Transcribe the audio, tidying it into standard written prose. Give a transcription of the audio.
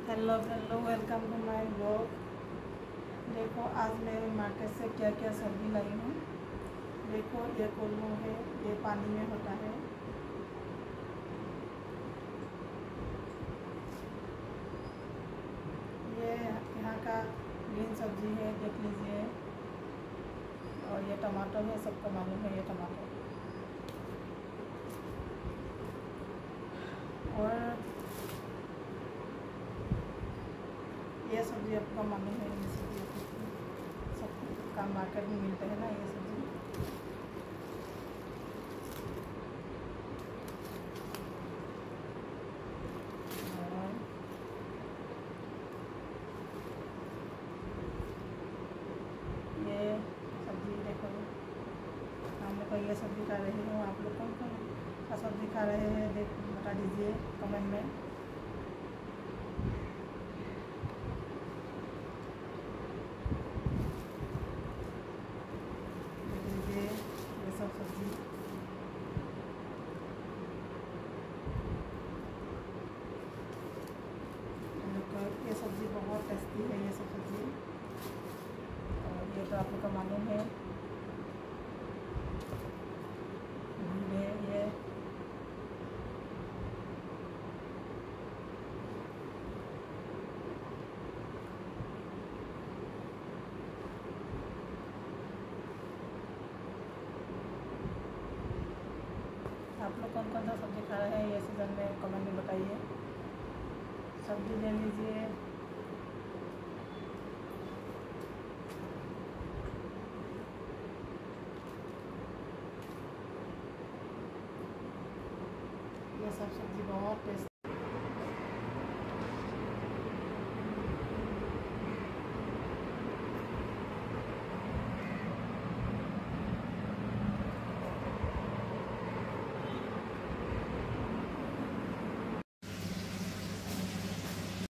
Hello welcome to my blog. देखो आज मैं मार्केट से क्या क्या सब्जी लाई हूँ। देखो ये कोल्हू है, ये पानी में होता है। ये यहाँ का ग्रीन सब्जी है, देख लीजिए। और ये टमाटर है, सबको मालूम है ये टमाटर। और ये सब्ज़ी आपको मालूम है, ये सब्ज़ी सब का मार्केट में मिलता है ना ये सब्ज़ी। और ये सब्ज़ी देखो, हम लोग ये सब्ज़ी खा रही हूँ। आप लोग कौन कौन सा सब्ज़ी खा रहे हैं देख बता दीजिए कमेंट में। ये सब सब्ज़ी ये सब्ज़ी बहुत टेस्टी है, ये सब सब्ज़ी। और ये तो आप लोग का मालूम है, ये आप लोग कौन कौन सा सब्ज़ी खा रहे हैं ये सीज़न में कमेंट में बताइए। सब्ज़ी ले लीजिए। ये सब सब्ज़ी बहुत टेस्टी